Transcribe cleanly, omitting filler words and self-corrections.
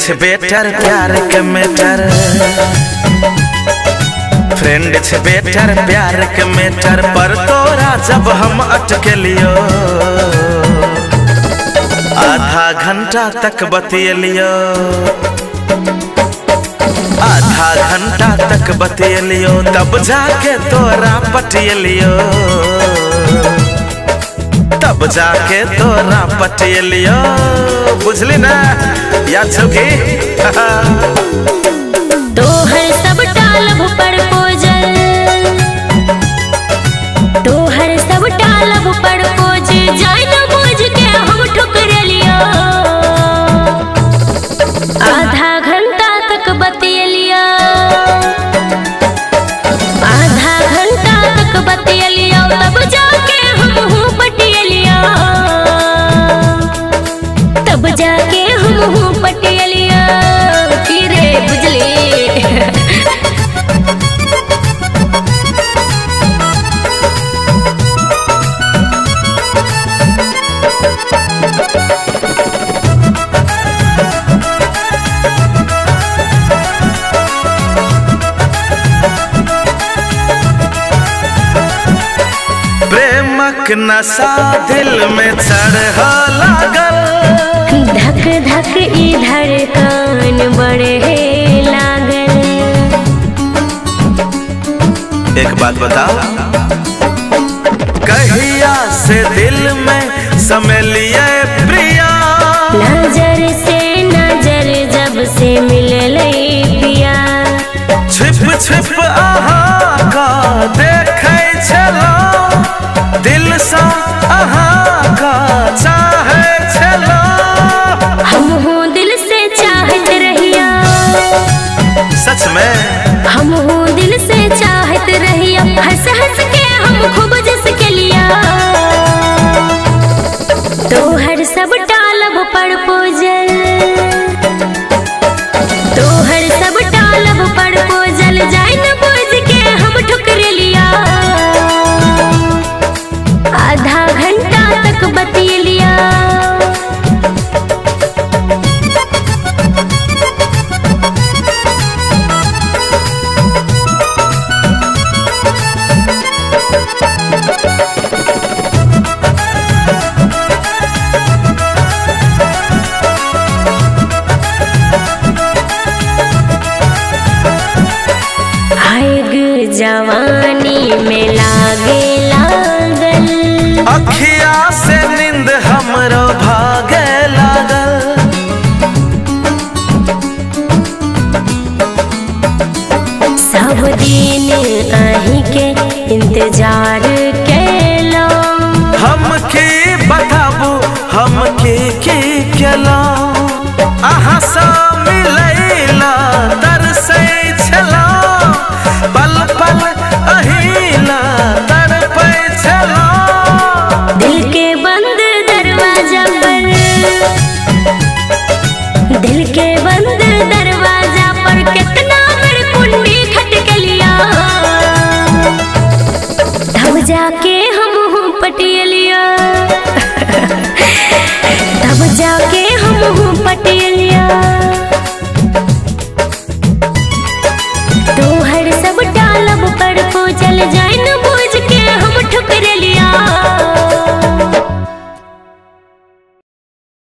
छे बेटर प्यार के मेटर, फ्रेंड छे बेटर प्यार के मेटर पर तोरा जब हम अटके लियो, आधा घंटा तक बतियलियो, आधा घंटा तक बतियलियो, तब जाके तोरा पटियलियो, तब जाके तोरा पटियलियो। बुझली ना याद छौकी? तोहर सब टालब पर पोजल, तोहर सब टालब पर पोज जाय न बुझ के हम ठुकरलियो, आधा घंटा तक बतियलियो, आधा घंटा तक बतियलियो, तब जाके हम पटियलियो, तब जाके हम पटियलियो की रे बुझली। प्रेमक नशा दिल में चढ़ लागल, धक धक इधर कान बढ़े लागल। एक बात बताओ, कहिया से दिल में समय लिए प्रिया, नजर से नजर जब से मिलले पिया, छिप छिप आहा का देखे छलो, दिल सा आहा का चाहे छलो, हम हो दिल से चाहत रहिया, सच में हम हो दिल से चाहत रहिया, हंस हंस के हम खूब जस के लिया, तोहर सब टालब पर पोजल, तोहर सब टालब पर पोजल जाय न बुझ के हम ठुकरलिया, आधा घंटा तक बतियलिया। जवानी में लागे लागल, अखिया से नींद हमरो भागे लागल, सब दिन अहीं के इंतजार केलो, हम की बताबू हम की केलो, आहा सा मिलैला तरसै छलो, पल पल अहिला तड़पै छलो, दिल के बंद दरवाजा पर, दिल के बंद दरवाजा पर कितना बड़ कुंडी खटकलिया, तब जाके हम पटियलिया, तब जाके हम पटियलिया।